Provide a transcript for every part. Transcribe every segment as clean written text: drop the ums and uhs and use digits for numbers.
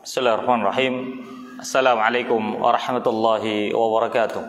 Bismillahirrahmanirrahim. Assalamualaikum warahmatullahi wabarakatuh.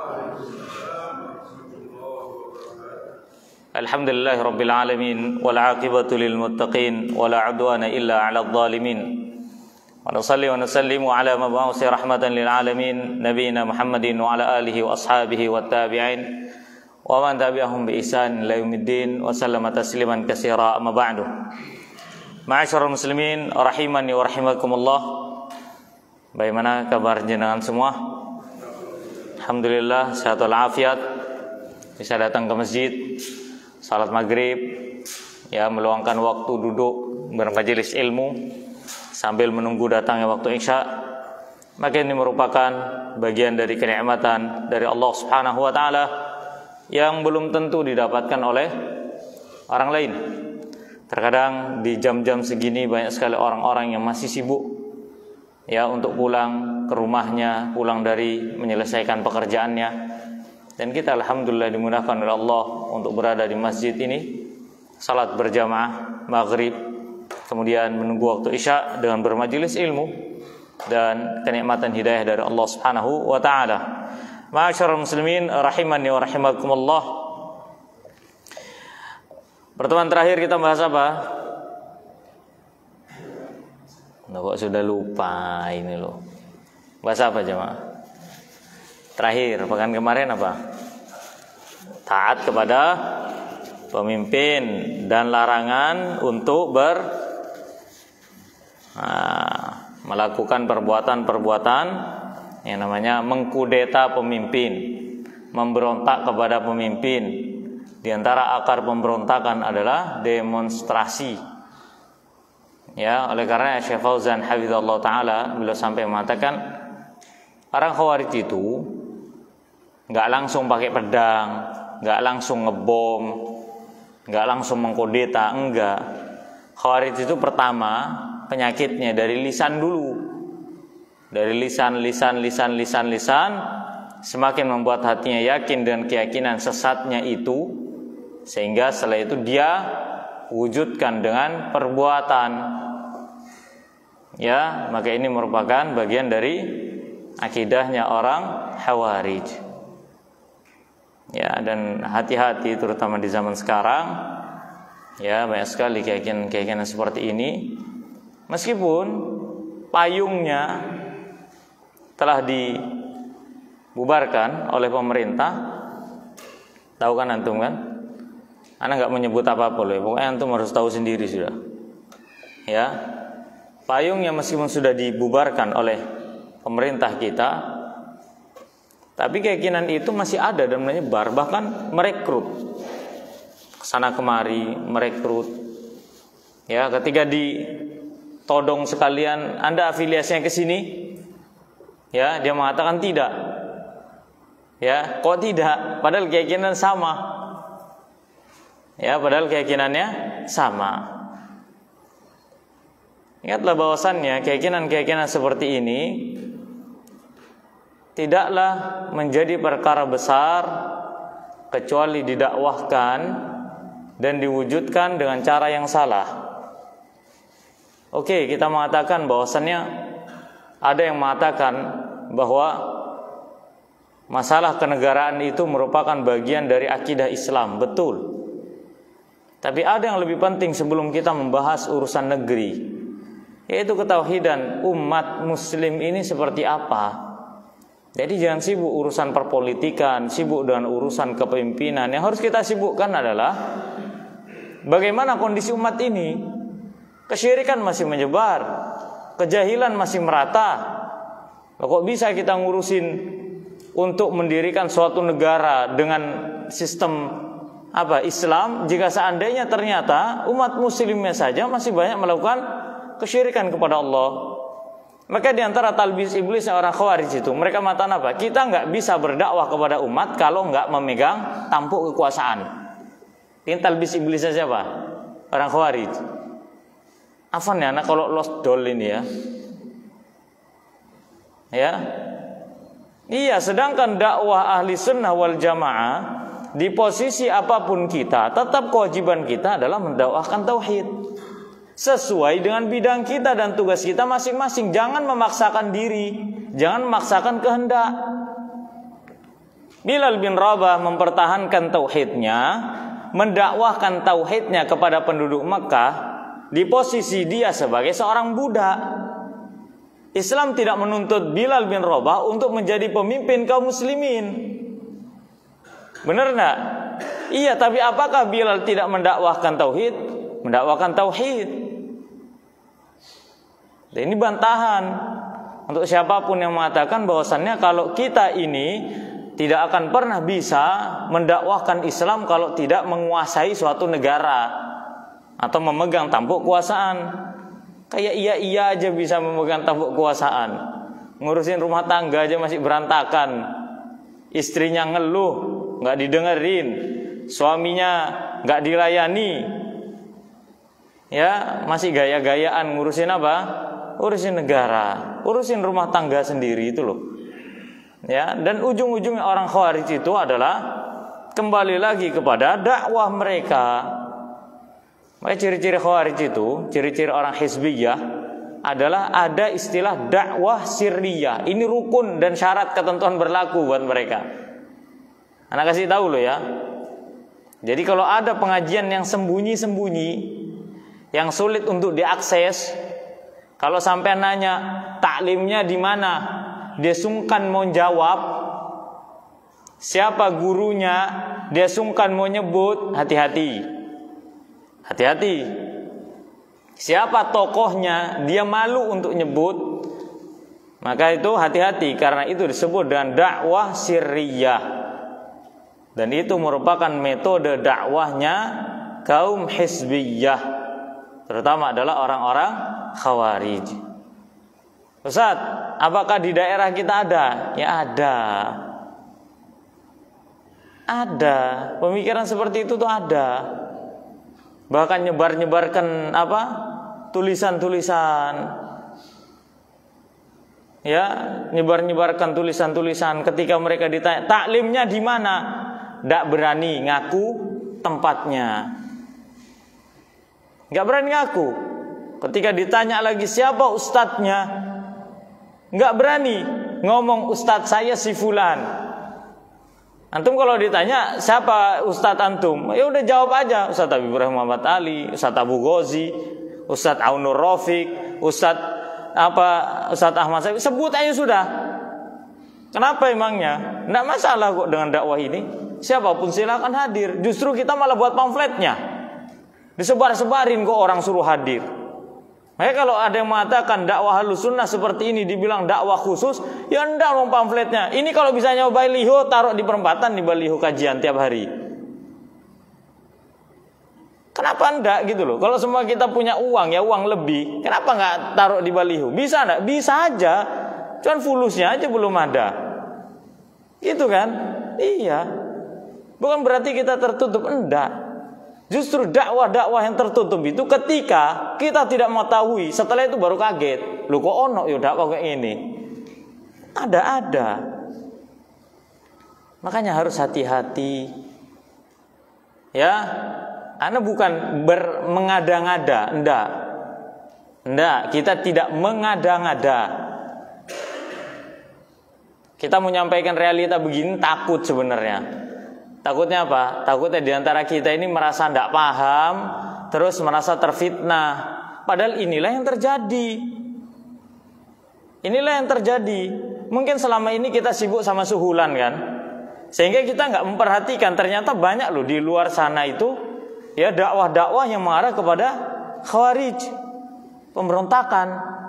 Alhamdulillahirabbil alamin wal 'aqibatu lil muttaqin wala 'udwana illa 'alal zalimin. Wa nusalli wa nusallimu ala mab'uusi rahmatan lil alamin nabiyina Muhammadin wa ala alihi wa ashabihi wat tabi'in wa man tabi'ahum bi ihsan ila yaumiddin wa sallama tasliman katsira amma ba'du. Ma'asyiral muslimin rahimani wa rahimakumullah. Bagaimana kabar jenengan semua? Alhamdulillah sehat walafiat. Bisa datang ke masjid, salat maghrib, ya meluangkan waktu duduk bermajelis ilmu sambil menunggu datangnya waktu isya. Maka ini merupakan bagian dari kenikmatan dari Allah Subhanahu wa taala yang belum tentu didapatkan oleh orang lain. Terkadang di jam-jam segini banyak sekali orang-orang yang masih sibuk ya untuk pulang ke rumahnya, pulang dari menyelesaikan pekerjaannya. Dan kita alhamdulillah dimudahkan oleh Allah untuk berada di masjid ini, salat berjamaah maghrib, kemudian menunggu waktu isya dengan bermajelis ilmu dan kenikmatan hidayah dari Allah Subhanahu wa taala. Ma'asyiral muslimin rahimani wa rahimakumullah. Pertemuan terakhir kita bahas apa? Kok sudah lupa ini loh. Bahas apa jemaah? Terakhir, pekan kemarin apa? Taat kepada pemimpin dan larangan untuk melakukan perbuatan-perbuatan yang namanya mengkudeta pemimpin, memberontak kepada pemimpin. Di antara akar pemberontakan adalah demonstrasi. Ya, oleh karena Syekh Fauzan hafizallahu taala beliau sampai mengatakan orang Khawarij itu enggak langsung pakai pedang, enggak langsung ngebom, enggak langsung mengkudeta, enggak. Khawarij itu pertama penyakitnya dari lisan dulu. Dari lisan, semakin membuat hatinya yakin dengan keyakinan sesatnya itu, sehingga setelah itu dia wujudkan dengan perbuatan. Ya, maka ini merupakan bagian dari akidahnya orang Khawarij. Ya, dan hati-hati terutama di zaman sekarang. Ya, banyak sekali keyakinan seperti ini. Meskipun payungnya telah dibubarkan oleh pemerintah. Tahu kan antum kan? Ana nggak menyebut apa-apa loh, pokoknya antum harus tahu sendiri sudah. Ya, payungnya meskipun sudah dibubarkan oleh pemerintah kita, tapi keyakinan itu masih ada dan menyebar, bahkan merekrut kesana kemari, merekrut. Ya, ketika ditodong sekalian, Anda afiliasinya ke sini, ya, dia mengatakan tidak. Ya, kok tidak? Padahal keyakinan sama. Ya, padahal keyakinannya sama. Ingatlah bahwasannya keyakinan-keyakinan seperti ini tidaklah menjadi perkara besar kecuali didakwahkan dan diwujudkan dengan cara yang salah. Oke, kita mengatakan bahwasannya ada yang mengatakan bahwa masalah kenegaraan itu merupakan bagian dari akidah Islam, betul. Tapi ada yang lebih penting sebelum kita membahas urusan negeri, yaitu ketauhidan umat muslim ini seperti apa. Jadi jangan sibuk urusan perpolitikan, sibuk dengan urusan kepemimpinan. Yang harus kita sibukkan adalah bagaimana kondisi umat ini. Kesyirikan masih menyebar, kejahilan masih merata. Kok bisa kita ngurusin untuk mendirikan suatu negara dengan sistem Islam, jika seandainya ternyata umat muslimnya saja masih banyak melakukan kesyirikan kepada Allah. Maka di antara talbis iblis orang Khawarij itu, mereka mengatakan apa? Kita nggak bisa berdakwah kepada umat kalau nggak memegang tampuk kekuasaan. Ini talbis iblisnya siapa? Orang Khawarij. Afan ya, anak kalau lost doll ini ya. Ya. Iya, sedangkan dakwah ahli sunnah wal jamaah, di posisi apapun kita, tetap kewajiban kita adalah mendakwahkan tauhid. sesuai dengan bidang kita dan tugas kita masing-masing. Jangan memaksakan diri, jangan memaksakan kehendak. Bilal bin Rabah mempertahankan tauhidnya, mendakwahkan tauhidnya kepada penduduk Mekah di posisi dia sebagai seorang budak. Islam tidak menuntut Bilal bin Rabah untuk menjadi pemimpin kaum muslimin. Benar enggak? Iya, tapi apakah Bilal tidak mendakwahkan tauhid? Mendakwahkan tauhid. Dan ini bantahan untuk siapapun yang mengatakan bahwasannya kalau kita ini tidak akan pernah bisa mendakwahkan Islam kalau tidak menguasai suatu negara atau memegang tampuk kekuasaan. Kayak iya aja bisa memegang tampuk kekuasaan, ngurusin rumah tangga aja masih berantakan, istrinya ngeluh nggak didengerin, suaminya nggak dilayani, ya masih gaya-gayaan ngurusin apa? Urusin negara, urusin rumah tangga sendiri itu loh. Ya, dan ujung-ujungnya orang Khawarij itu adalah kembali lagi kepada dakwah mereka. Maka ciri-ciri Khawarij itu, ciri-ciri orang Hizbiyah adalah ada istilah dakwah sirriyah. Ini rukun dan syarat ketentuan berlaku buat mereka. Anak kasih tahu loh ya. Jadi kalau ada pengajian yang sembunyi-sembunyi, yang sulit untuk diakses, kalau sampai nanya taklimnya di mana, dia sungkan mau jawab, siapa gurunya, dia sungkan mau nyebut, hati-hati. Hati-hati. Siapa tokohnya, dia malu untuk nyebut, maka itu hati-hati, karena itu disebut dengan dakwah sirriyah. Dan itu merupakan metode dakwahnya kaum Hizbiyah, terutama adalah orang-orang Khawarij. Ustaz, apakah di daerah kita ada? Ya ada. Ada. Pemikiran seperti itu tuh ada. Bahkan nyebar-nyebarkan apa? Tulisan-tulisan. Ya, nyebar-nyebarkan tulisan-tulisan ketika mereka ditanya, taklimnya di mana? Nggak berani ngaku tempatnya. Nggak berani ngaku. Ketika ditanya lagi siapa ustadznya, nggak berani ngomong ustadz saya si fulan. Antum kalau ditanya siapa ustadz antum, ya udah jawab aja Ustadz Habib Muhammad Ali, Ustadz Abu Ghazi, Ustadz Aunur Rafiq, Ustadz Ahmad Syaiq, sebut aja sudah. Kenapa emangnya? Nggak masalah kok dengan dakwah ini. Siapapun silakan hadir. Justru kita malah buat pamfletnya, disebar-sebarin kok orang suruh hadir. Makanya kalau ada yang mengatakan dakwah Ahlussunnah seperti ini dibilang dakwah khusus, ya enggak dong pamfletnya. Ini kalau bisa nyoba baliho, taruh di perempatan di baliho kajian tiap hari. Kenapa enggak gitu loh? Kalau semua kita punya uang, ya uang lebih, kenapa enggak taruh di baliho? Bisa enggak? Bisa aja. Cuman fulusnya aja belum ada. Gitu kan? Iya. Bukan berarti kita tertutup, enggak. Justru dakwah-dakwah yang tertutup itu ketika kita tidak mengetahui, setelah itu baru kaget. Loh kok ono ya dakwah kayak ini? Ada. Makanya harus hati-hati. Ya, Anda bukan mengada-ngada, enggak, kita tidak mengada-ngada. Kita menyampaikan realita begini takut sebenarnya. Takutnya apa? Takutnya diantara kita ini merasa tidak paham, terus merasa terfitnah. Padahal inilah yang terjadi. Inilah yang terjadi. Mungkin selama ini kita sibuk sama suhulan kan, sehingga kita nggak memperhatikan ternyata banyak loh di luar sana itu ya dakwah-dakwah yang mengarah kepada Khawarij, pemberontakan.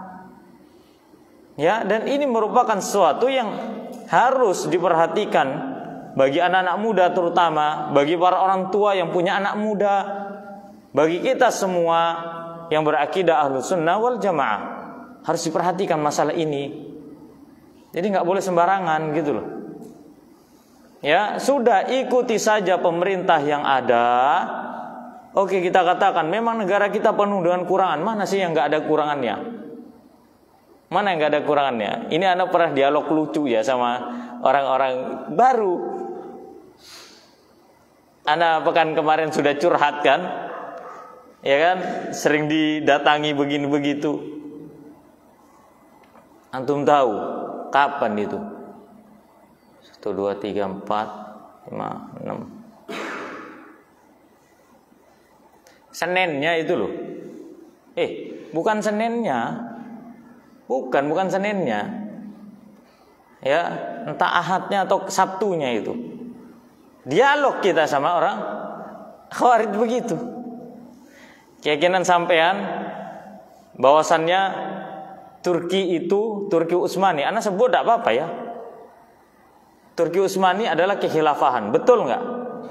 Ya, dan ini merupakan sesuatu yang harus diperhatikan bagi anak-anak muda, terutama bagi para orang tua yang punya anak muda, bagi kita semua yang berakidah Ahlussunnah wal Jamaah, harus diperhatikan masalah ini. Jadi nggak boleh sembarangan gitu loh. Ya, sudah ikuti saja pemerintah yang ada. Oke, kita katakan memang negara kita penuh dengan kurangan. Mana sih yang nggak ada kurangannya? Mana yang nggak ada kurangannya? Ini Anda pernah dialog lucu ya sama orang-orang baru. Anda pekan kemarin sudah curhat kan? Ya kan, sering didatangi begini begitu. Antum tahu kapan itu? 1, 2, 3, 4, 5, 6. Seninnya itu loh. Bukan Seninnya. Bukan Seninnya. Ya, entah Ahadnya atau Sabtunya itu. Dialog kita sama orang Khawarij begitu. Keyakinan sampean bahwasannya Turki itu Turki Utsmani. Ana sebut tidak apa-apa ya. Turki Utsmani adalah kekhilafahan. Betul enggak?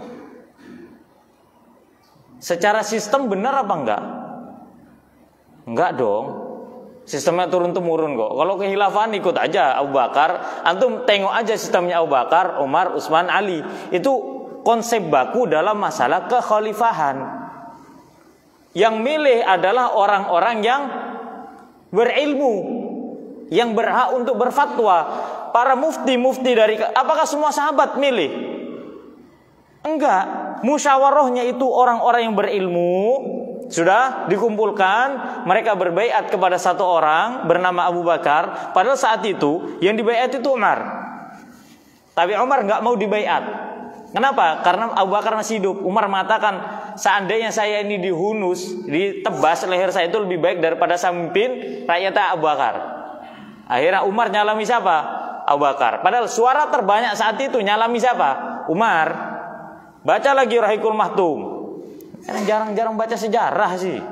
Secara sistem benar apa enggak? Enggak dong. Sistemnya turun-temurun kok. Kalau kekhilafahan ikut aja Abu Bakar. Antum tengok aja sistemnya Abu Bakar, Umar, Utsman, Ali. Itu konsep baku dalam masalah kekhalifahan. Yang milih adalah orang-orang yang berilmu, yang berhak untuk berfatwa. Para mufti dari, apakah semua sahabat milih? Enggak. Musyawarahnya itu orang-orang yang berilmu, sudah dikumpulkan, mereka berbaiat kepada satu orang bernama Abu Bakar. Padahal saat itu yang dibaiat itu Umar. Tapi Umar enggak mau dibaiat. Kenapa? Karena Abu Bakar masih hidup. Umar mengatakan, seandainya saya ini dihunus, ditebas leher saya itu lebih baik daripada saya memimpin rakyat Abu Bakar. Akhirnya Umar nyalami siapa? Abu Bakar. Padahal suara terbanyak saat itu nyalami siapa? Umar. Baca lagi Rahikul Mahtum. Karena jarang-jarang baca sejarah sih.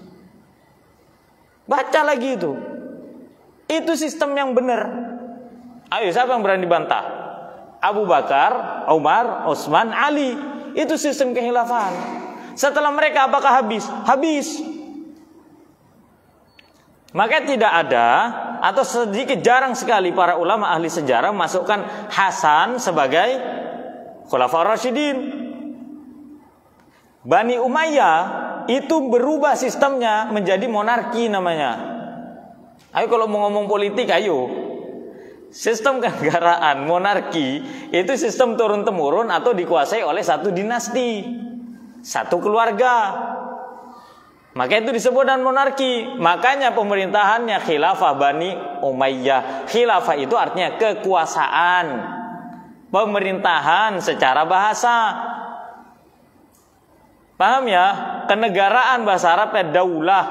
Baca lagi itu. Itu sistem yang benar. Ayo, siapa yang berani bantah? Abu Bakar, Umar, Utsman, Ali. Itu sistem kekhilafahan. Setelah mereka apakah habis? Habis. Maka tidak ada, atau sedikit jarang sekali para ulama ahli sejarah masukkan Hasan sebagai Khulafaur Rasyidin. Bani Umayyah itu berubah sistemnya menjadi monarki namanya. Ayo kalau mau ngomong politik, ayo. Sistem kenegaraan monarki itu sistem turun-temurun atau dikuasai oleh satu dinasti, satu keluarga. Maka itu disebut dengan monarki. Makanya pemerintahannya khilafah Bani Umayyah. Khilafah itu artinya kekuasaan, pemerintahan secara bahasa. Paham ya? Kenegaraan bahasa Arabnya daulah.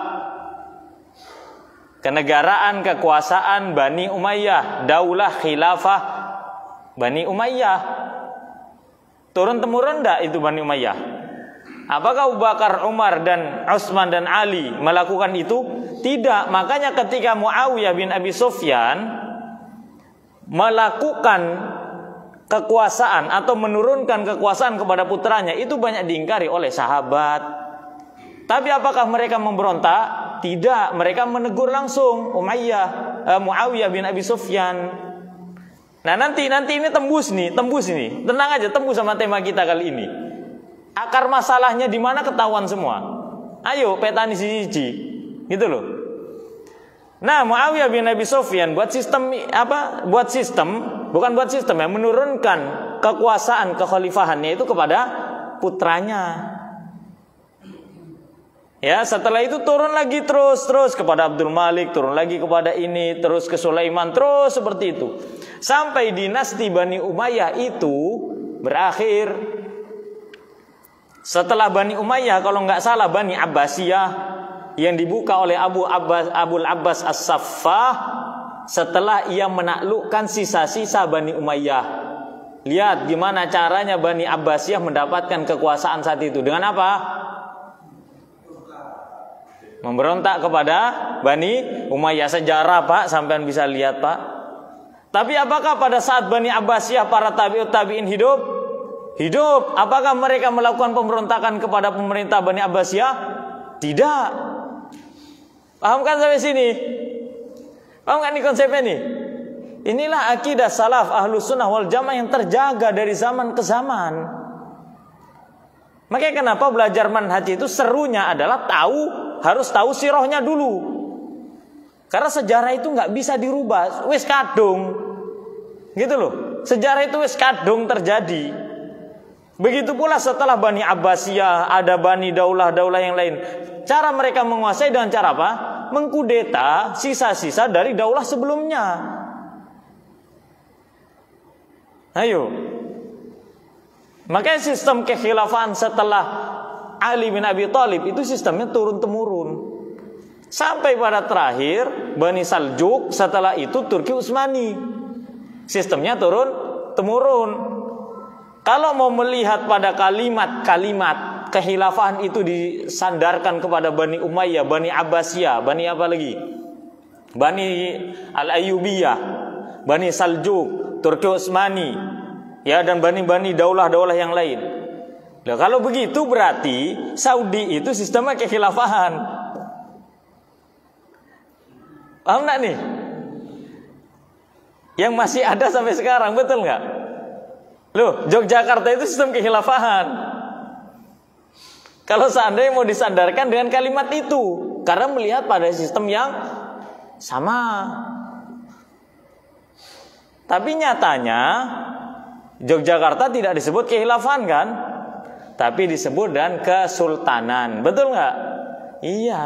Kenegaraan, kekuasaan Bani Umayyah, daulah khilafah Bani Umayyah. Turun-temurun enggak itu Bani Umayyah? Apakah Abu Bakar, Umar dan Utsman dan Ali melakukan itu? Tidak. Makanya ketika Muawiyah bin Abi Sufyan melakukan kekuasaan atau menurunkan kekuasaan kepada putranya, itu banyak diingkari oleh sahabat. Tapi apakah mereka memberontak? Tidak, mereka menegur langsung Muawiyah bin Abi Sufyan. Nah nanti ini tembus nih. Tenang aja, tembus sama tema kita kali ini. Akar masalahnya di mana ketahuan semua. Ayo petani siji, gitu loh. Nah Muawiyah bin Abi Sufyan buat sistem menurunkan kekuasaan kekhalifahannya itu kepada putranya. Ya, setelah itu turun lagi terus kepada Abdul Malik, turun lagi kepada ini, terus ke Sulaiman, terus seperti itu. Sampai dinasti Bani Umayyah itu berakhir. Setelah Bani Umayyah, kalau nggak salah Bani Abbasiyah yang dibuka oleh Abul Abbas As-Saffah setelah ia menaklukkan sisa-sisa Bani Umayyah. Lihat gimana caranya Bani Abbasiyah mendapatkan kekuasaan saat itu. Dengan apa? Memberontak kepada Bani Umayyah. Sejarah Pak, sampean bisa lihat Pak. Tapi apakah pada saat Bani Abbasiyah para tabi'in hidup? Hidup. Apakah mereka melakukan pemberontakan kepada pemerintah Bani Abbasiyah? Tidak. Paham kan sampai sini? Paham kan nih konsepnya nih? Inilah akidah salaf ahlus sunnah wal jamaah yang terjaga dari zaman ke zaman. Makanya kenapa belajar manhaj itu serunya adalah harus tahu sirahnya dulu. Karena sejarah itu nggak bisa dirubah, wis kadung, gitu loh. Sejarah itu wis kadung terjadi. Begitu pula setelah Bani Abbasiyah, ada Bani Daulah-daulah yang lain. Cara mereka menguasai dengan cara apa? Mengkudeta sisa-sisa dari daulah sebelumnya. Ayo. Makanya sistem kekhilafahan setelah Ali bin Abi Thalib itu sistemnya turun-temurun. Sampai pada terakhir Bani Saljuk, setelah itu Turki Utsmani. Sistemnya turun-temurun. Kalau mau melihat pada kalimat-kalimat kekhilafahan itu disandarkan kepada Bani Umayyah, Bani Abbasiyah, Bani apa lagi? Bani Al-Ayyubiyah, Bani Saljuk, Turki Utsmani, ya, dan bani-bani daulah-daulah yang lain. Nah, kalau begitu berarti Saudi itu sistemnya kekhilafahan. Paham enggak nih? Yang masih ada sampai sekarang, betul enggak? Loh, Yogyakarta itu sistem kekhilafahan. Kalau seandainya mau disandarkan dengan kalimat itu, karena melihat pada sistem yang sama. Tapi nyatanya Yogyakarta tidak disebut kekhilafahan kan? Tapi disebut dan kesultanan. Betul nggak? Iya.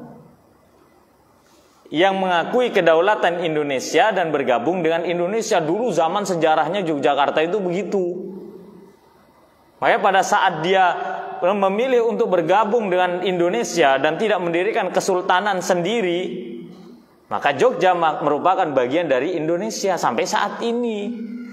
Yang mengakui kedaulatan Indonesia dan bergabung dengan Indonesia. Dulu zaman sejarahnya Yogyakarta itu begitu. Makanya pada saat dia memilih untuk bergabung dengan Indonesia dan tidak mendirikan kesultanan sendiri, maka Jogja merupakan bagian dari Indonesia sampai saat ini.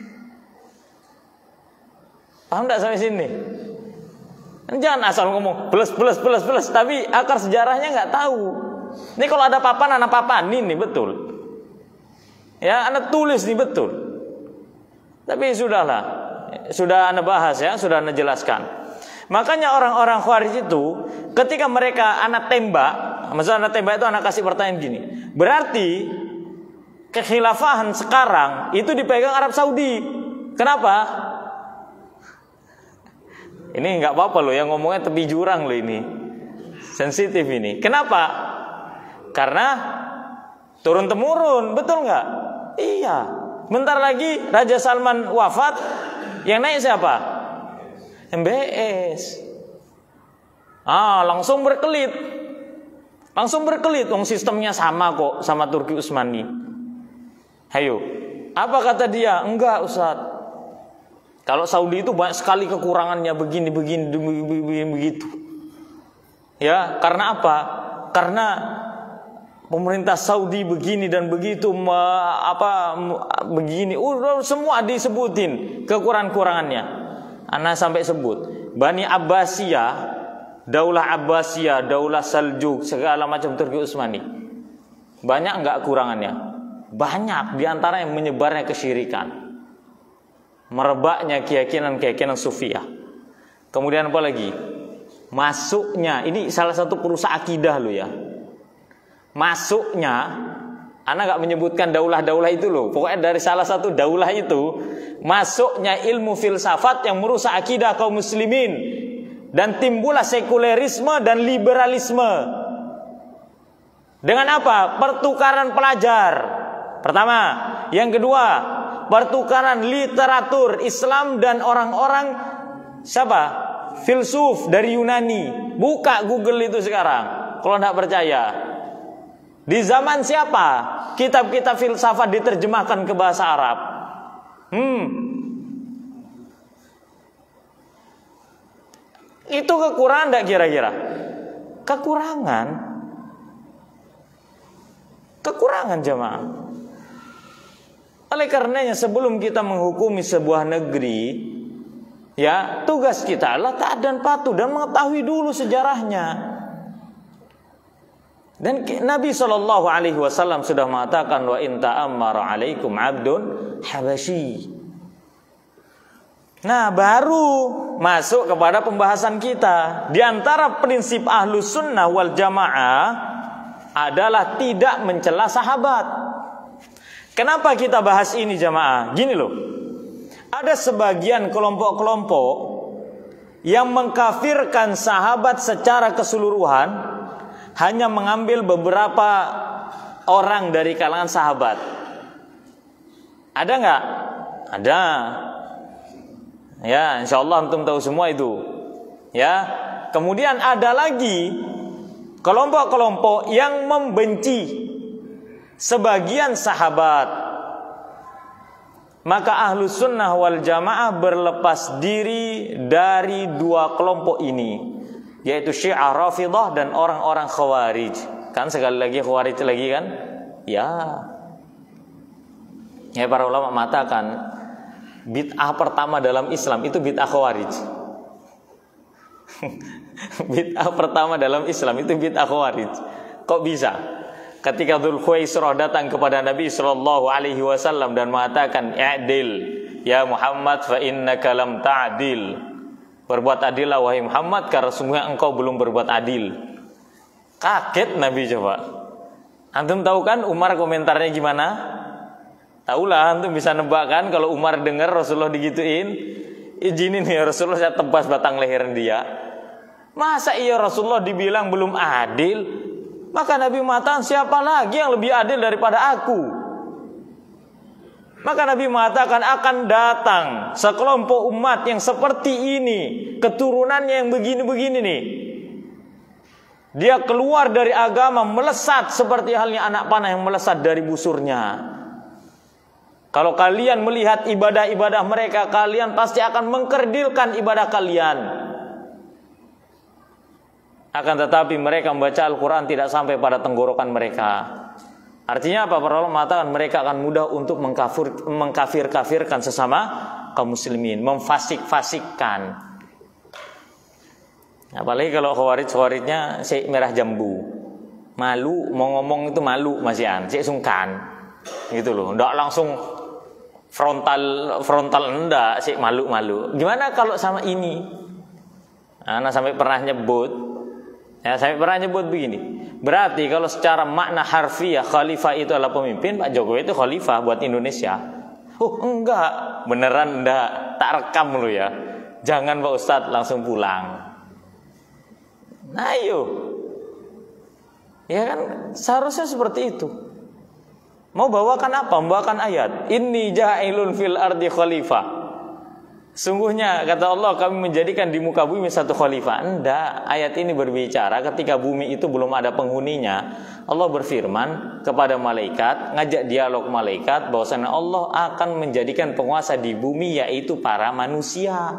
Paham tidak sampai sini? Jangan asal ngomong plus, tapi akar sejarahnya nggak tahu. Ini kalau ada papan, anak papan ini betul. Ya, anak tulis nih betul. Tapi sudahlah, sudah anak bahas ya, sudah anak jelaskan. Makanya orang-orang Khawarij itu ketika mereka anak tembak, maksudnya anak tembak itu anak kasih pertanyaan gini. Berarti kekhilafahan sekarang itu dipegang Arab Saudi. Kenapa? Ini nggak apa-apa loh, yang ngomongnya tepi jurang loh ini. Sensitif ini. Kenapa? Karena turun-temurun, betul nggak? Iya. Bentar lagi Raja Salman wafat, yang naik siapa? MBS. Langsung berkelit. Wong sistemnya sama kok sama Turki Utsmani. Hayo. Apa kata dia? Enggak, Ustaz. Kalau Saudi itu banyak sekali kekurangannya begini begitu. Ya, karena apa? Karena pemerintah Saudi begini dan begitu, begini, semua disebutin kekurangan-kurangannya. Ana sampai sebut Bani Abbasiyah, Daulah Abbasiyah, Daulah Saljuk, segala macam Turki Utsmani. Banyak enggak kurangannya? Banyak, diantara yang menyebarnya kesyirikan, merebaknya keyakinan Sufiyah. Kemudian apa lagi? Masuknya, ini salah satu perusak akidah lo ya. Masuknya, anak gak menyebutkan daulah-daulah itu loh. Pokoknya dari salah satu daulah itu, masuknya ilmu filsafat yang merusak akidah kaum muslimin. Dan timbullah sekulerisme dan liberalisme. Dengan apa? Pertukaran pelajar. Pertama. Yang kedua, pertukaran literatur Islam dan orang-orang siapa? Filsuf dari Yunani. Buka Google itu sekarang kalau tidak percaya. Di zaman siapa kitab-kitab filsafat diterjemahkan ke bahasa Arab? Itu kekurangan tidak kira-kira? Kekurangan jemaah. Oleh karenanya sebelum kita menghukumi sebuah negeri, ya, tugas kita adalah taat dan patuh dan mengetahui dulu sejarahnya. Dan Nabi SAW sudah mengatakan, wa in ta'ammara 'alaikum 'abdun habasyi. Nah, baru masuk kepada pembahasan kita. Di antara prinsip Ahlus Sunnah wal Jamaah adalah tidak mencela sahabat. Kenapa kita bahas ini jamaah? Gini loh. Ada sebagian kelompok-kelompok yang mengkafirkan sahabat secara keseluruhan, hanya mengambil beberapa orang dari kalangan sahabat. Ada nggak? Ada. Ya, insyaallah antum tahu semua itu. Ya. Kemudian ada lagi kelompok-kelompok yang membenci sebagian sahabat. Maka Ahlus Sunnah wal Jamaah berlepas diri dari dua kelompok ini, yaitu Syiah Rafidhah dan orang-orang Khawarij. Kan sekali lagi Khawarij lagi kan? Ya. Ya, para ulama mengatakan bid'ah pertama dalam Islam itu bid'ah Khawarij. Bid'ah pertama dalam Islam itu bid'ah Khawarij. Kok bisa? Ketika Dzul Khuwaisirah datang kepada Nabi sallallahu alaihi wasallam dan mengatakan, "I'dil ya Muhammad fa innaka lam ta'dil." Berbuat adillah wahai Muhammad karena sungguhnya engkau belum berbuat adil. Kaget Nabi coba. Antum tahu kan Umar komentarnya gimana? Tahulah, antum bisa nebak kan kalau Umar dengar Rasulullah digituin, izinin ya Rasulullah saya tebas batang leher dia. Masa iya Rasulullah dibilang belum adil? Maka Nabi mengatakan siapa lagi yang lebih adil daripada aku? Maka Nabi mengatakan akan datang sekelompok umat yang seperti ini, keturunannya yang begini-begini nih. Dia keluar dari agama melesat seperti halnya anak panah yang melesat dari busurnya. Kalau kalian melihat ibadah-ibadah mereka, kalian pasti akan mengkerdilkan ibadah kalian. Akan tetapi mereka membaca Al-Quran tidak sampai pada tenggorokan mereka. Artinya apa? Para ulama mengatakan mereka akan mudah untuk mengkafir-kafirkan sesama kaum muslimin, memfasik-fasikkan. Apalagi kalau Khawarijnya si merah jambu, malu mau ngomong itu malu masihan, si sungkan, gitu loh. Ndak langsung frontal enggak, si malu. Gimana kalau sama ini? Nah, sampai pernah nyebut. Ya, saya pernah nyebut begini. Berarti kalau secara makna harfiah khalifah itu adalah pemimpin, Pak Jokowi itu khalifah buat Indonesia. Enggak, beneran enggak. Tak rekam lu ya. Jangan Pak Ustadz langsung pulang. Nah, ayo. Ya kan seharusnya seperti itu. Mau bawakan apa? Membawakan ayat. Inni ja'ilun fil ardi khalifah. Sungguhnya kata Allah kami menjadikan di muka bumi satu khalifah. Enggak, ayat ini berbicara ketika bumi itu belum ada penghuninya. Allah berfirman kepada malaikat, ngajak dialog malaikat bahwasanya Allah akan menjadikan penguasa di bumi yaitu para manusia.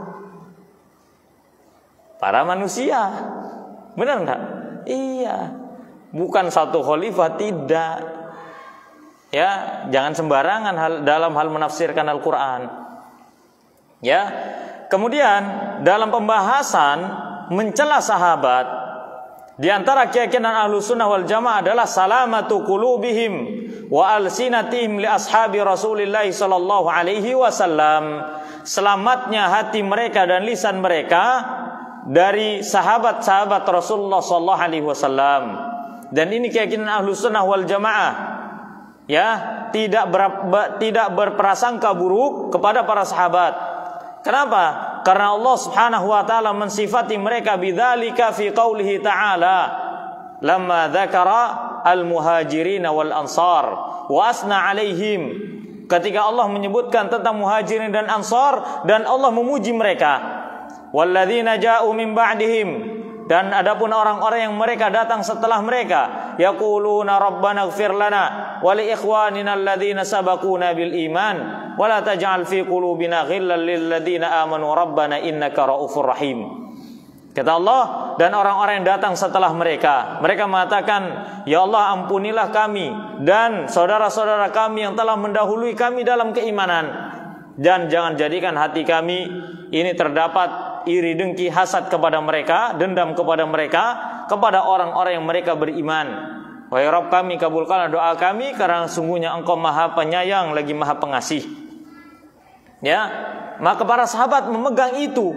Para manusia. Benar enggak? Iya. Bukan satu khalifah, tidak. Ya, jangan sembarangan dalam hal menafsirkan Al-Qur'an. Ya, kemudian dalam pembahasan mencela sahabat, di antara keyakinan Ahlus Sunnah wal Jamaah adalah salamatu qulubihim wa alsinatihim li ashabi Rasulillah sallallahu alaihi wasallam. Selamatnya hati mereka dan lisan mereka dari sahabat-sahabat Rasulullah sallallahu alaihi wasallam. Dan ini keyakinan Ahlus Sunnah wal Jamaah. Ya, tidak berprasangka buruk kepada para sahabat. Kenapa? Karena Allah Subhanahu wa taala mensifati mereka bidzalika fi qaulihi ta'ala lamma dzakara al-muhajirin wal ansar wa asna 'alaihim. Ketika Allah menyebutkan tentang muhajirin dan ansar dan Allah memuji mereka. Walladzina ja'u min ba'dihim, dan adapun orang-orang yang mereka datang setelah mereka, yaquluna rabbana ighfir lana wa li ikhwanina alladzina sabaquna bil iman wa la taj'al fi qulubina ghillan lil ladzina amanu rabbana innaka raufur rahim. Kata Allah, dan orang-orang yang datang setelah mereka mengatakan, ya Allah ampunilah kami dan saudara-saudara kami yang telah mendahului kami dalam keimanan, dan jangan jadikan hati kami ini terdapat iri dengki hasad kepada mereka, dendam kepada mereka, kepada orang-orang yang mereka beriman. Wahai Rabb kami, kabulkanlah doa kami karena sungguhnya Engkau Maha Penyayang lagi Maha Pengasih. Ya, maka para sahabat memegang itu,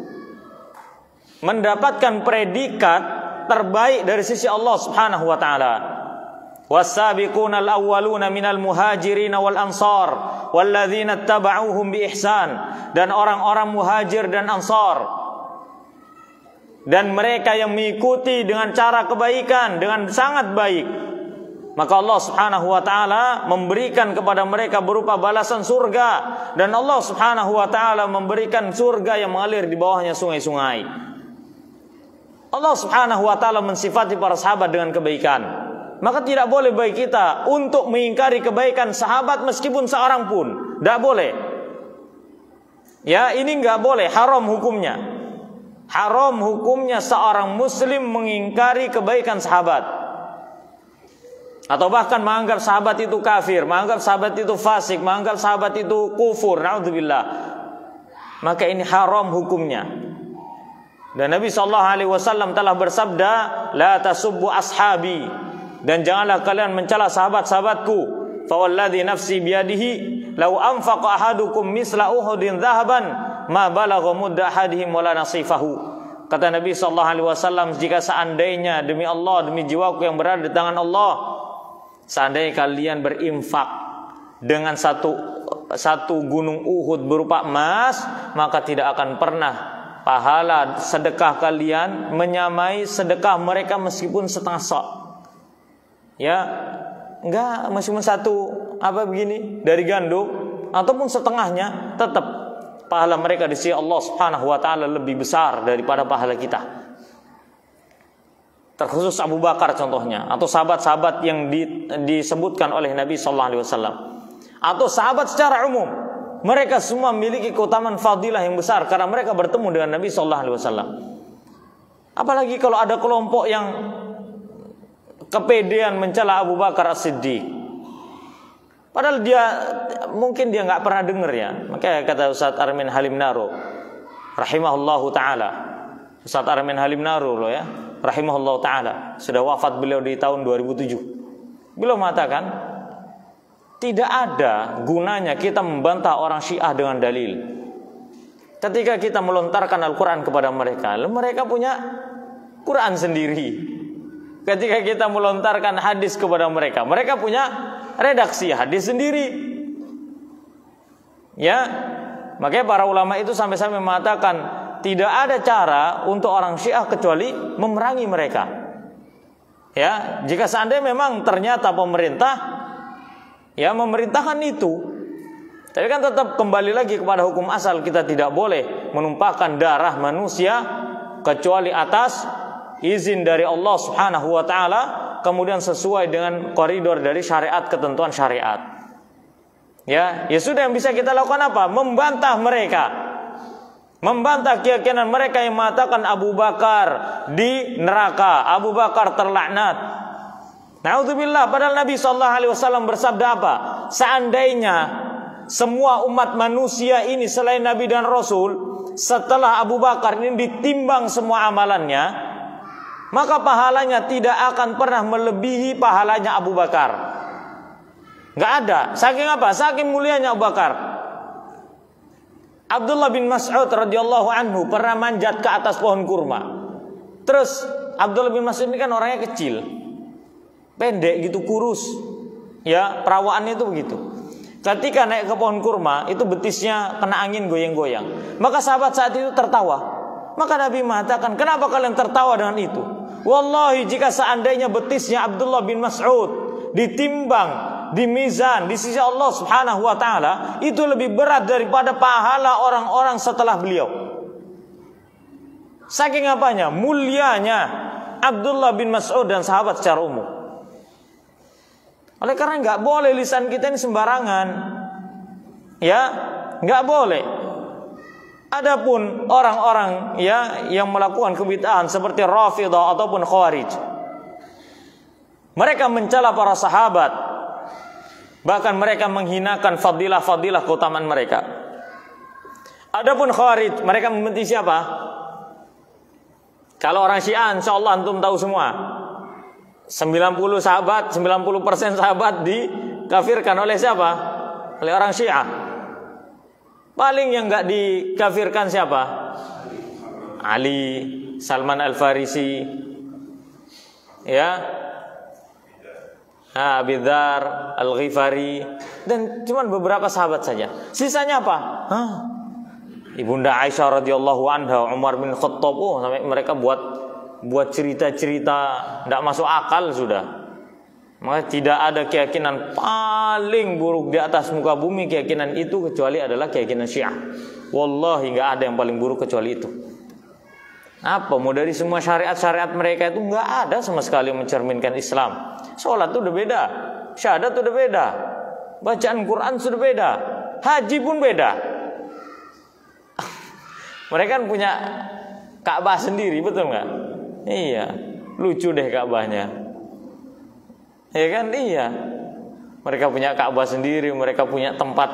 mendapatkan predikat terbaik dari sisi Allah Subhanahu wa taala. Was-sabiquna al-awwaluna minal muhajirin wal ansar walladzina ittaba'uuhum bi ihsan, dan orang-orang muhajir dan ansar dan mereka yang mengikuti dengan cara kebaikan dengan sangat baik, maka Allah Subhanahu wa taala memberikan kepada mereka berupa balasan surga, dan Allah Subhanahu wa taala memberikan surga yang mengalir di bawahnya sungai-sungai. Allah Subhanahu wa taala mensifati para sahabat dengan kebaikan. Maka tidak boleh bagi kita untuk mengingkari kebaikan sahabat meskipun seorang pun. Tidak boleh. Ya, ini enggak boleh, haram hukumnya. Haram hukumnya seorang muslim mengingkari kebaikan sahabat. Atau bahkan menganggap sahabat itu kafir, menganggap sahabat itu fasik, menganggap sahabat itu kufur, naudzubillah. Maka ini haram hukumnya. Dan Nabi SAW telah bersabda, la tasubbu ashabi, dan janganlah kalian mencela sahabat-sahabatku. Fa walladzi nafsi biyadihi law anfaqa ahadukum misla uhudin dhahaban ma balagha mudda ahadihim wala nasifahu. Kata Nabi SAW, jika seandainya demi Allah, demi jiwaku yang berada di tangan Allah, seandainya kalian berinfak dengan satu gunung Uhud berupa emas, maka tidak akan pernah pahala sedekah kalian menyamai sedekah mereka meskipun setengah sok. Ya, enggak, meskipun satu begini dari gandum ataupun setengahnya, tetap pahala mereka di sisi Allah Subhanahu wa taala lebih besar daripada pahala kita. Terkhusus Abu Bakar contohnya, atau sahabat-sahabat yang disebutkan oleh Nabi sallallahu alaihi wasallam, atau sahabat secara umum, mereka semua memiliki keutamaan fadilah yang besar karena mereka bertemu dengan Nabi sallallahu alaihi wasallam. Apalagi kalau ada kelompok yang kepedean mencela Abu Bakar As-Siddiq, padahal mungkin dia nggak pernah dengar ya. Makanya kata Ustaz Armin Halim Naro rahimahullahu taala, Ustaz Armin Halim Naro loh ya, rahimahullahu taala, sudah wafat beliau di tahun 2007. Beliau mengatakan, tidak ada gunanya kita membantah orang Syiah dengan dalil. Ketika kita melontarkan Al-Quran kepada mereka, mereka punya Quran sendiri. Ketika kita melontarkan hadis kepada mereka, mereka punya redaksi hadis sendiri. Ya, makanya para ulama itu sampai-sampai mengatakan tidak ada cara untuk orang Syiah kecuali memerangi mereka. Ya, jika seandainya memang ternyata pemerintah ya memerintahkan itu, tapi kan tetap kembali lagi kepada hukum asal, kita tidak boleh menumpahkan darah manusia kecuali atas izin dari Allah Subhanahu wa taala, kemudian sesuai dengan koridor dari syariat, ketentuan syariat. Ya sudah, yang bisa kita lakukan apa? Membantah mereka. Membantah keyakinan mereka yang mengatakan Abu Bakar di neraka, Abu Bakar terlaknat. Na'udzubillah, padahal Nabi sallallahu alaihi wasallam bersabda apa? Seandainya semua umat manusia ini selain Nabi dan Rasul, setelah Abu Bakar ini ditimbang semua amalannya, maka pahalanya tidak akan pernah melebihi pahalanya Abu Bakar. Nggak ada. Saking apa? Saking mulianya Abu Bakar. Abdullah bin Mas'ud radhiyallahu anhu pernah manjat ke atas pohon kurma. Terus Abdullah bin Mas'ud ini kan orangnya kecil, pendek gitu, kurus. Ya, perawaannya itu begitu. Ketika naik ke pohon kurma, itu betisnya kena angin goyang-goyang. Maka sahabat saat itu tertawa. Maka Nabi mengatakan, kenapa kalian tertawa dengan itu? Wallahi, jika seandainya betisnya Abdullah bin Mas'ud ditimbang di mizan di sisi Allah Subhanahu wa taala, itu lebih berat daripada pahala orang-orang setelah beliau. Saking apanya? Mulianya Abdullah bin Mas'ud dan sahabat secara umum. Oleh karena nggak boleh lisan kita ini sembarangan. Ya, nggak boleh. Adapun orang-orang ya yang melakukan kebid'ahan seperti Rafidhah ataupun Khawarij, mereka mencela para sahabat, bahkan mereka menghinakan fadilah-fadilah keutamaan mereka. Adapun Khawarij, mereka membenci siapa? Kalau orang Syiah, insyaallah antum tahu semua. 90% sahabat dikafirkan oleh siapa? Oleh orang Syiah. Paling yang enggak dikafirkan siapa? Ali, Salman Al-Farisi, ya, Abi Dzar Al-Ghifari, dan cuman beberapa sahabat saja. Sisanya apa? Ibunda Aisyah radhiyallahu anha, Umar bin Khattab, sampai mereka buat cerita-cerita tidak masuk akal sudah. Maka tidak ada keyakinan paling buruk di atas muka bumi keyakinan itu kecuali adalah keyakinan Syiah. Wallahi nggak ada yang paling buruk kecuali itu. Apa? Mau dari semua syariat-syariat mereka itu nggak ada sama sekali yang mencerminkan Islam. Sholat itu udah beda, syahadat itu udah beda, bacaan Quran sudah beda, haji pun beda. Mereka kan punya Ka'bah sendiri, betul nggak? Iya, lucu deh Ka'bahnya. Ya kan, iya. Mereka punya Ka'bah sendiri, mereka punya tempat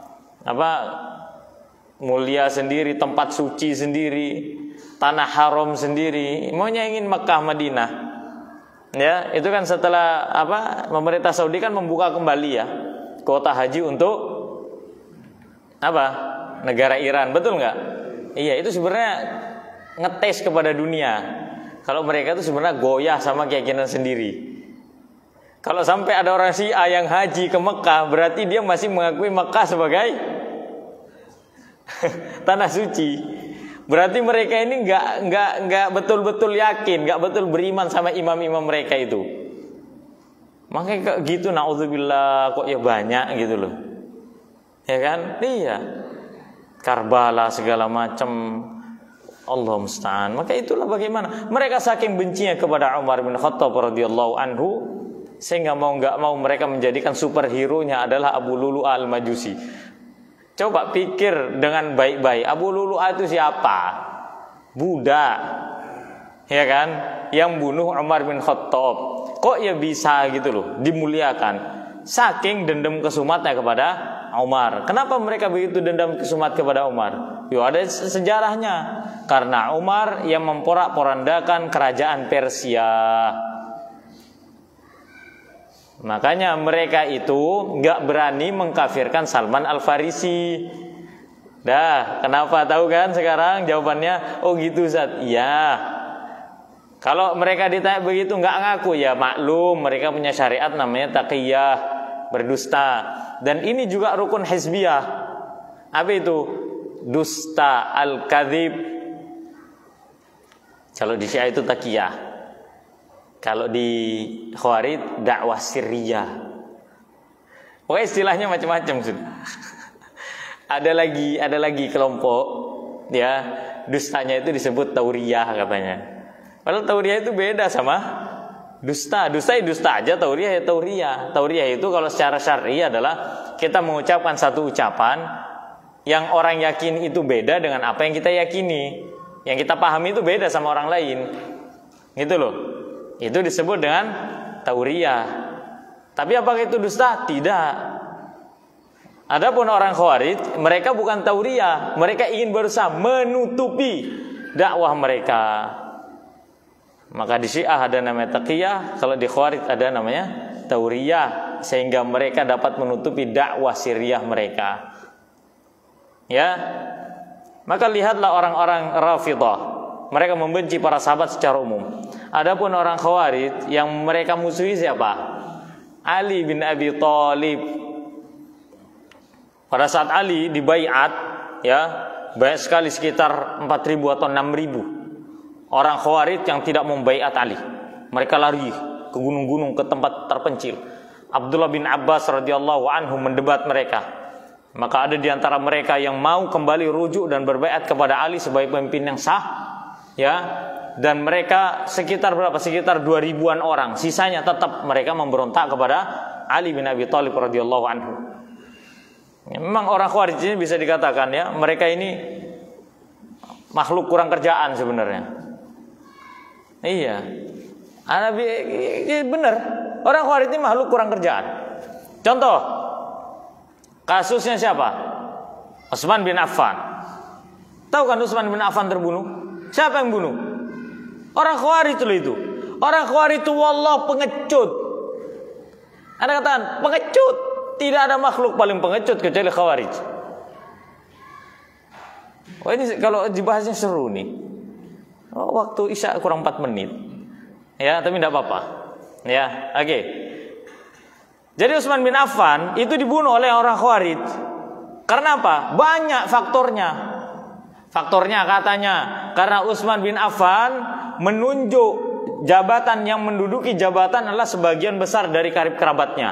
mulia sendiri, tempat suci sendiri, tanah haram sendiri. Maunya ingin Mekah, Madinah. Ya, itu kan setelah pemerintah Saudi kan membuka kembali ya kuota haji untuk negara Iran, betul nggak? Iya, itu sebenarnya ngetes kepada dunia. Kalau mereka itu sebenarnya goyah sama keyakinan sendiri. Kalau sampai ada orang Syiah yang haji ke Mekah, berarti dia masih mengakui Mekah sebagai tanah suci. Berarti mereka ini nggak betul-betul yakin, nggak betul beriman sama imam-imam mereka itu. Makanya kayak gitu, naudzubillah, kok ya banyak gitu loh. Ya kan? Iya. Karbala segala macam. Allah musta'an. Maka itulah bagaimana mereka saking bencinya kepada Umar bin Khattab radhiyallahu anhu, sehingga mau nggak mau mereka menjadikan superhero-nya adalah Abu Lu'lu'ah al-Majusi. Coba pikir dengan baik-baik, Abu Lu'lu'ah itu siapa? Buddha, ya kan? Yang bunuh Umar bin Khattab. Kok ya bisa gitu loh, dimuliakan? Saking dendam kesumatnya kepada Umar. Kenapa mereka begitu dendam kesumat kepada Umar? Yo, ada sejarahnya. Karena Umar yang memporak-porandakan kerajaan Persia. Makanya mereka itu gak berani mengkafirkan Salman Al-Farisi. Dah, kenapa tahu kan sekarang jawabannya? Oh gitu Ustaz. Iya. Kalau mereka ditanya begitu gak ngaku, ya maklum mereka punya syariat namanya taqiyah, berdusta. Dan ini juga rukun hizbiyah. Apa itu? Dusta al-kadzib. Kalau di Syiah itu taqiyah. Kalau di Khawarij dakwah sirriyah. Pokoknya istilahnya macam-macam sudah. Ada lagi kelompok ya, dustanya itu disebut tauriyah katanya. Padahal tauriyah itu beda sama dusta. Dusta ya dusta aja, tauriyah ya tauriyah. Tauriyah itu kalau secara syar'i adalah kita mengucapkan satu ucapan yang orang yakin itu beda dengan apa yang kita yakini. Yang kita pahami itu beda sama orang lain. Gitu loh. Itu disebut dengan tauriyah. Tapi apakah itu dusta? Tidak. Adapun orang Khawarij, mereka bukan tauriyah, mereka ingin berusaha menutupi dakwah mereka. Maka di Syiah ada namanya taqiyah, kalau di Khawarij ada namanya tauriyah, sehingga mereka dapat menutupi dakwah sirriyah mereka. Ya. Maka lihatlah orang-orang Rafidhah, mereka membenci para sahabat secara umum. Adapun orang Khawarij yang mereka musuhi siapa? Ali bin Abi Thalib. Pada saat Ali dibaiat, ya, banyak sekali sekitar 4.000 atau 6.000 orang Khawarij yang tidak membaiat Ali. Mereka lari ke gunung-gunung, ke tempat terpencil. Abdullah bin Abbas radhiyallahu anhu mendebat mereka. Maka ada di antara mereka yang mau kembali rujuk dan berbaiat kepada Ali sebagai pemimpin yang sah, ya. Dan mereka sekitar berapa? Sekitar 2.000-an orang. Sisanya tetap mereka memberontak kepada Ali bin Abi Thalib radhiyallahu anhu. Memang orang Khawarij ini bisa dikatakan ya, mereka ini makhluk kurang kerjaan sebenarnya. Iya. Benar. Orang Khawarij ini makhluk kurang kerjaan. Contoh, kasusnya siapa? Utsman bin Affan. Tahu kan Utsman bin Affan terbunuh? Siapa yang bunuh? Orang Khawarij itu. Orang Khawarij itu wallah pengecut. Ada kataan pengecut. Tidak ada makhluk paling pengecut kecuali Khawarij. Oh, ini kalau dibahasnya seru nih. Oh, waktu Isya kurang 4 menit. Ya, tapi tidak apa-apa. Ya, oke. Jadi Utsman bin Affan itu dibunuh oleh orang Khawarij. Karena apa? Banyak faktornya. Faktornya katanya karena Utsman bin Affan menunjuk jabatan yang menduduki jabatan adalah sebagian besar dari karib kerabatnya.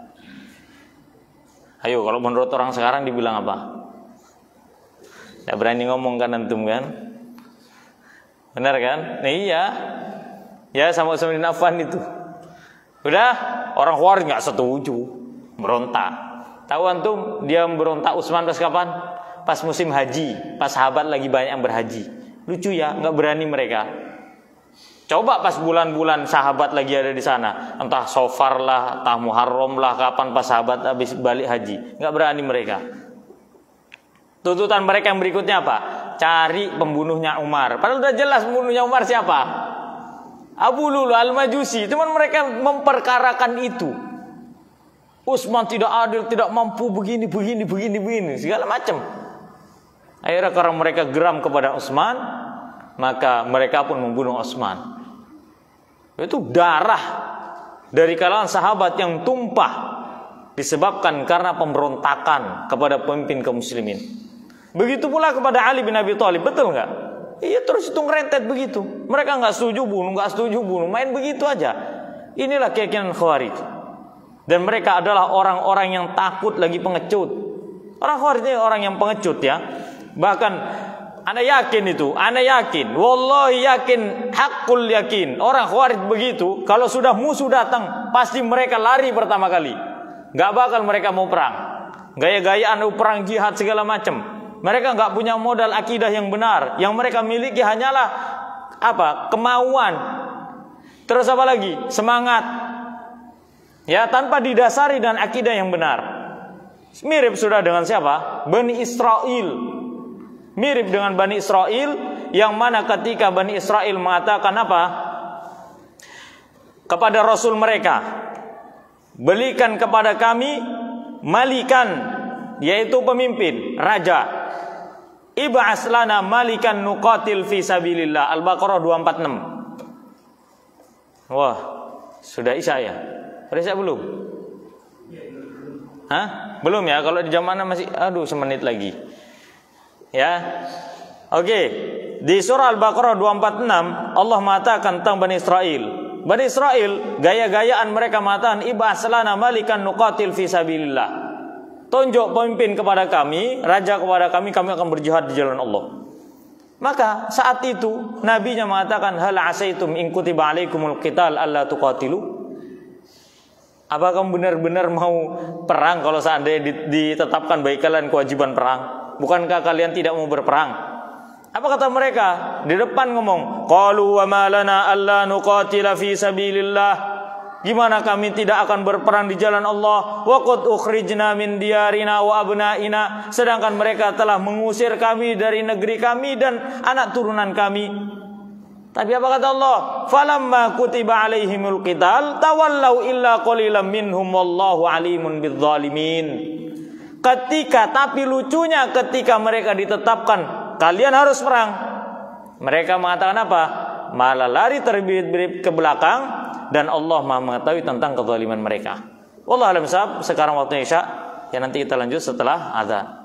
Ayo, kalau menurut orang sekarang dibilang apa? Tidak berani ngomong kan antum kan? Benar kan? Nah, iya. Ya, sama Utsman bin Affan itu. Udah, orang Khawarij nggak setuju, berontak. Tahu antum dia berontak Utsman pas kapan? Pas musim haji, pas sahabat lagi banyak yang berhaji. Lucu ya, nggak berani mereka. Coba pas bulan-bulan sahabat lagi ada di sana, entah Safar lah, entah Muharram lah, kapan pas sahabat habis balik haji, nggak berani mereka. Tuntutan mereka yang berikutnya apa? Cari pembunuhnya Umar. Padahal udah jelas pembunuhnya Umar siapa? Abu Lulu Al-Majusi. Cuman mereka memperkarakan itu. Utsman tidak adil, tidak mampu, begini, segala macam. Akhirnya karena mereka geram kepada Utsman, maka mereka pun membunuh Utsman. Itu darah dari kalangan sahabat yang tumpah disebabkan karena pemberontakan kepada pemimpin kaum muslimin. Begitu pula kepada Ali bin Abi Thalib, betul nggak? Iya, terus itu ngerentet begitu. Mereka nggak setuju bunuh, main begitu aja. Inilah keyakinan Khawarij. Dan mereka adalah orang-orang yang takut lagi pengecut. Orang Khawarij ini orang yang pengecut ya. Bahkan Anda yakin, wallahi yakin, hakul yakin. Orang Khawarij begitu, kalau sudah musuh datang, pasti mereka lari pertama kali. Gak bakal mereka mau perang. Gaya-gayaan perang jihad segala macam. Mereka gak punya modal akidah yang benar. Yang mereka miliki hanyalah apa? Kemauan. Terus apa lagi? Semangat. Ya, tanpa didasari dengan akidah yang benar. Mirip sudah dengan siapa? Bani Israel. Mirip dengan Bani Israel, yang mana ketika Bani Israel mengatakan apa? Kepada Rasul mereka, belikan kepada kami malikan, yaitu pemimpin, raja. Ib'as lana malikan nuqatil fi sabilillah. Al-Baqarah 246. Wah, sudah isya ya? Sudah isya belum? Hah? Belum ya? Kalau di jam mana masih, semenit lagi. Ya, oke. Di surah Al-Baqarah 246 Allah mengatakan tentang Bani Israel. Bani Israel gaya-gayaan mereka mengatakan ib'as lana malikan nuqatil fi sabilillah. Tunjuk pemimpin kepada kami, raja kepada kami akan berjihad di jalan Allah. Maka saat itu nabinya mengatakan hal asaitum in kutiba alaikumul qital alla tuqatilu. Apakah kamu benar-benar mau perang kalau seandainya ditetapkan bagi kalian kewajiban perang? Bukankah kalian tidak mau berperang? Apa kata mereka? Di depan ngomong, qalu wa ma lana alla nuqatila fi sabilillah. Gimana kami tidak akan berperang di jalan Allah? Wa qad ukhrijna min diyarina wa abnaina. Sedangkan mereka telah mengusir kami dari negeri kami dan anak turunan kami. Tapi apa kata Allah? Falamma kutiba alaihimul qital tawallau illa qalilan minhum wallahu alimun bidzalimin. Tapi lucunya ketika mereka ditetapkan kalian harus perang, mereka mengatakan apa? Malah lari terbirit-birit ke belakang, dan Allah Maha mengetahui tentang kezaliman mereka. Wallahu a'lam bishawab. Sekarang waktunya Isya, ya nanti kita lanjut setelah azan.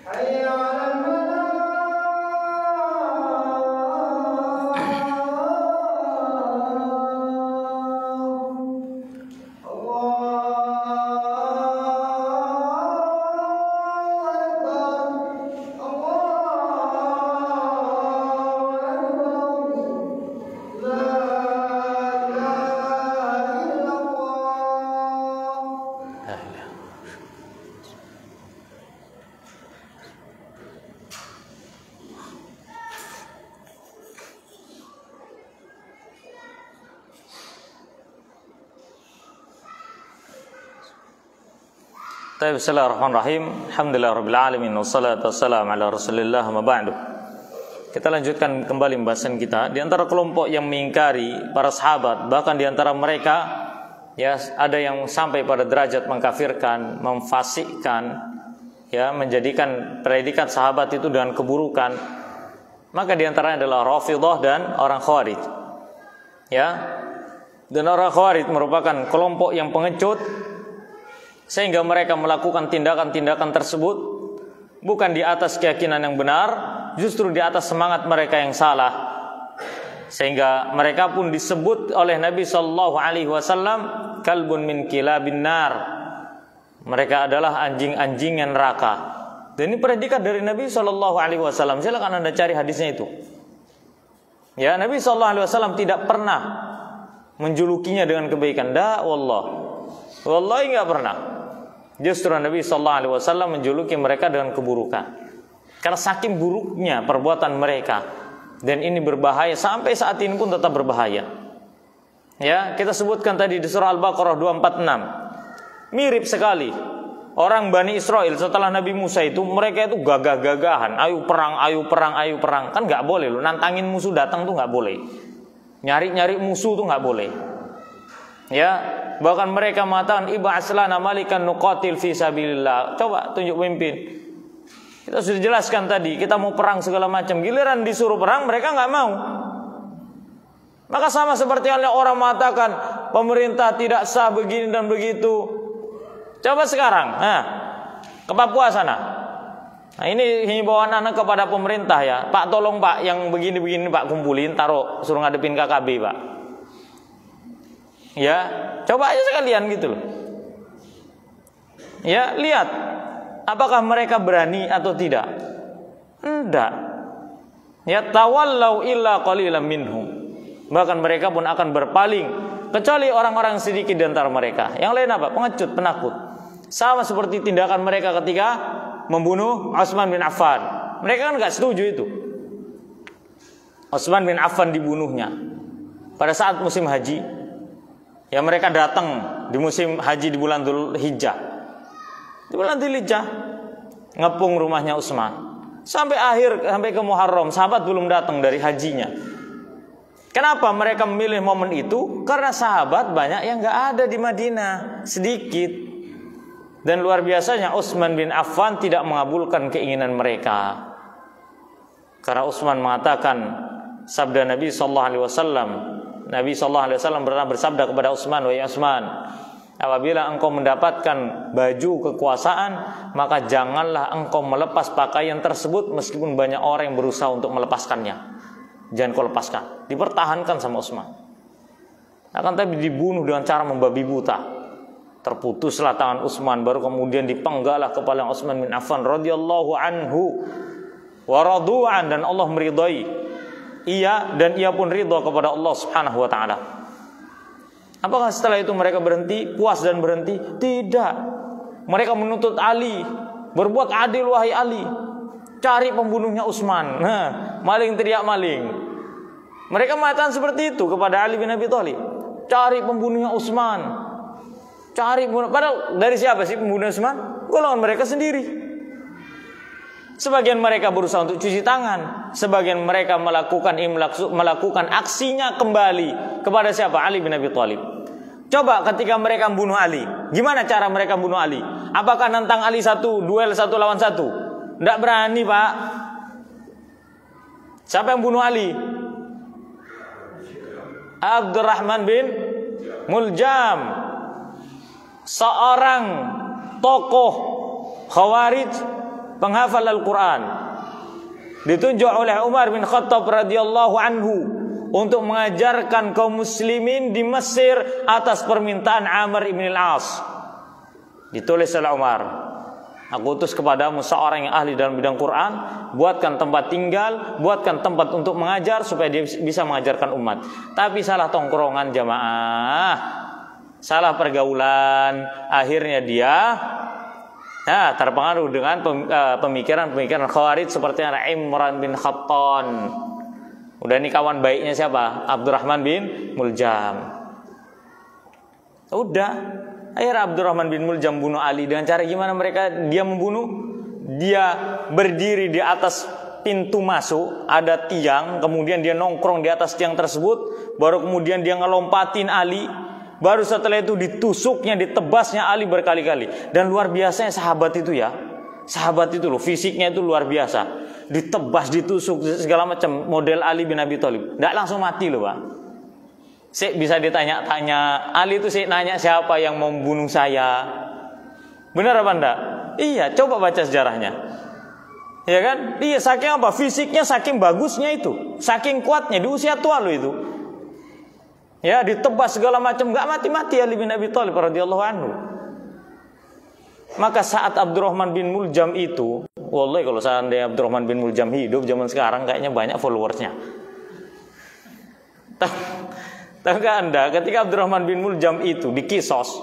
Bismillahirrahmanirrahim. Alhamdulillahirabbil alamin wassalatu wassalamu ala Rasulillah ma ba'du. Kita lanjutkan kembali pembahasan kita. Di antara kelompok yang mengingkari para sahabat, bahkan di antara mereka ya ada yang sampai pada derajat mengkafirkan, memfasikkan, ya menjadikan predikat sahabat itu dengan keburukan. Maka di antaranya adalah Rafidhah dan orang Khawarij. Ya. Dan orang Khawarij merupakan kelompok yang pengecut, sehingga mereka melakukan tindakan-tindakan tersebut bukan di atas keyakinan yang benar, justru di atas semangat mereka yang salah. Sehingga mereka pun disebut oleh Nabi sallallahu alaihi wasallam kalbun min kilabin nar. Mereka adalah anjing-anjing yang neraka. Dan ini predikat dari Nabi sallallahu alaihi wasallam. Silakan Anda cari hadisnya itu. Ya, Nabi sallallahu alaihi wasallam tidak pernah menjulukinya dengan kebaikan. Wallahi enggak pernah. Justru Nabi sallallahu alaihi wasallam menjuluki mereka dengan keburukan. Karena saking buruknya perbuatan mereka, dan ini berbahaya sampai saat ini pun tetap berbahaya. Ya, kita sebutkan tadi di surah Al-Baqarah 246. Mirip sekali. Orang Bani Israel setelah Nabi Musa itu, mereka itu gagah-gagahan, ayo perang. Kan enggak boleh loh, nantangin musuh datang tuh enggak boleh. Nyari-nyari musuh tuh enggak boleh. Ya, bahkan mereka mengatakan ib'aslana malikan nuqatil fi sabilillah. Coba tunjuk pemimpin. Kita sudah jelaskan tadi, kita mau perang segala macam. Giliran disuruh perang, mereka enggak mau. Maka sama seperti halnya orang mengatakan pemerintah tidak sah begini dan begitu. Coba sekarang, ke Papua sana. Nah, ini himbauan anak kepada pemerintah ya. Pak, tolong Pak, yang begini-begini Pak kumpulin, taruh, suruh ngadepin KKB Pak. Ya, coba aja sekalian gitu loh. Ya, lihat apakah mereka berani atau tidak. Enggak. Ya, tawallau illa qalilan minhum. Bahkan mereka pun akan berpaling, kecuali orang-orang sedikit di antara mereka. Yang lain apa? Pengecut, penakut. Sama seperti tindakan mereka ketika membunuh Utsman bin Affan. Mereka kan enggak setuju itu. Utsman bin Affan dibunuhnya pada saat musim haji. Ya, mereka datang di musim haji di bulan Dzulhijjah. Di bulan Dzulhijjah ngepung rumahnya Utsman. Sampai ke Muharram, sahabat belum datang dari hajinya. Kenapa mereka memilih momen itu? Karena sahabat banyak yang enggak ada di Madinah, sedikit. Dan luar biasanya Utsman bin Affan tidak mengabulkan keinginan mereka. Karena Utsman mengatakan sabda Nabi sallallahu alaihi wasallam. Nabi sallallahu alaihi wasallam pernah bersabda kepada Utsman, "Wahai Utsman, apabila engkau mendapatkan baju kekuasaan, maka janganlah engkau melepas pakaian tersebut meskipun banyak orang yang berusaha untuk melepaskannya. Jangan kau lepaskan." Dipertahankan sama Utsman. Akan tapi dibunuh dengan cara membabi buta. Terputuslah tangan Utsman, baru kemudian dipenggalah kepala Utsman bin Affan radhiyallahu anhu wa radu'an, dan Allah meridai ia, dan ia pun ridha kepada Allah Subhanahu wa taala. Apakah setelah itu mereka berhenti, puas dan berhenti? Tidak. Mereka menuntut Ali, berbuat adil wahai Ali. Cari pembunuhnya Utsman. Maling teriak maling. Mereka mengatakan seperti itu kepada Ali bin Abi Thalib. Cari pembunuhnya Utsman. Padahal dari siapa sih pembunuh Utsman? Golongan mereka sendiri. Sebagian mereka berusaha untuk cuci tangan, sebagian mereka melakukan aksinya kembali kepada siapa? Ali bin Abi Thalib. Coba ketika mereka membunuh Ali, gimana cara mereka membunuh Ali? Apakah nantang Ali duel satu lawan satu? Tidak berani, Pak. Siapa yang bunuh Ali? Abdurrahman bin Muljam, seorang tokoh Khawarij penghafal Al-Quran, ditunjuk oleh Umar bin Khattab radhiyallahu anhu untuk mengajarkan kaum muslimin di Mesir atas permintaan Amr ibn al-As. Ditulis oleh Umar, aku utus kepadamu seorang yang ahli dalam bidang Quran, buatkan tempat tinggal, buatkan tempat untuk mengajar supaya dia bisa mengajarkan umat. Tapi salah tongkrongan jamaah, salah pergaulan, akhirnya dia terpengaruh dengan pemikiran-pemikiran Khawarij seperti Imran bin Khattan. Udah ini kawan baiknya siapa? Abdurrahman bin Muljam. Udah, akhirnya Abdurrahman bin Muljam bunuh Ali. Dengan cara gimana dia membunuh? Dia berdiri di atas pintu masuk, ada tiang, kemudian dia nongkrong di atas tiang tersebut, baru kemudian dia ngelompatin Ali. Baru setelah itu ditusuknya, ditebasnya Ali berkali-kali. Dan luar biasanya sahabat itu ya. Sahabat itu loh, fisiknya itu luar biasa. Ditebas, ditusuk, segala macam, model Ali bin Abi Thalib. Tidak langsung mati loh Pak. Saya bisa ditanya-tanya, Ali itu saya nanya siapa yang mau membunuh saya. Benar apa enggak? Iya, coba baca sejarahnya. Ya kan? Iya, saking apa? Fisiknya saking bagusnya itu. Saking kuatnya, di usia tua loh itu. Ya, ditebas segala macam, enggak mati-mati Ali bin Abi Thalib radhiyallahu anhu. Maka saat Abdurrahman bin Muljam itu, wallahi kalau seandainya Abdurrahman bin Muljam hidup zaman sekarang kayaknya banyak followersnya. Tahukah Anda ketika Abdurrahman bin Muljam itu dikisos,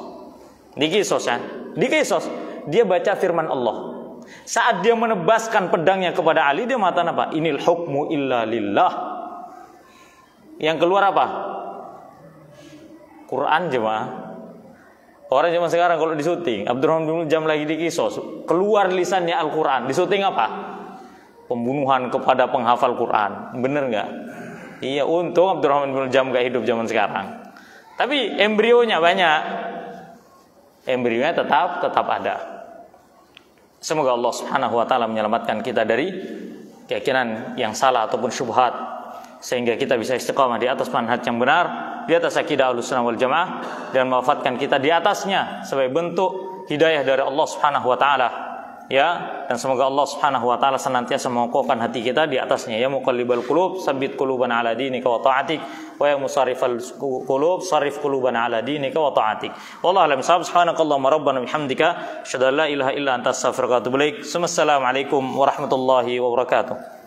dia baca firman Allah. Saat dia menebaskan pedangnya kepada Ali, dia mengatakan apa? Inil hukmu illa lillah. Yang keluar apa? Quran jemaah. Orang zaman sekarang kalau disuting, Abdurrahman bin Muljam lagi dikisos, keluar lisannya Al-Quran. Disuting apa? Pembunuhan kepada penghafal Quran. Bener nggak? Iya, untung Abdurrahman bin Muljam nggak hidup zaman sekarang. Tapi embrionya banyak. Embrionya tetap ada. Semoga Allah Subhanahu wa taala menyelamatkan kita dari keyakinan yang salah ataupun syubhat, sehingga kita bisa istiqamah di atas manhaj yang benar, di atas akidah Ahlussunnah wal Jamaah, dan mewafatkan kita di atasnya sebagai bentuk hidayah dari Allah Subhanahu wa taala. Ya, dan semoga Allah Subhanahu wa taala senantiasa mengokohkan hati kita di atasnya. Ya muqallibal qulub, tsabbit qulubana ala dinika wa ta'atik, wa ya musarrifal qulub, sarrif qulubana ala dinika wa ta'atik. Wallahu a'lam. Subhanakallahumma rabbana bihamdika, asyhadu an la ilaha illa anta, astaghfiruka wa atubu ilaik. Assalamualaikum warahmatullahi wabarakatuh.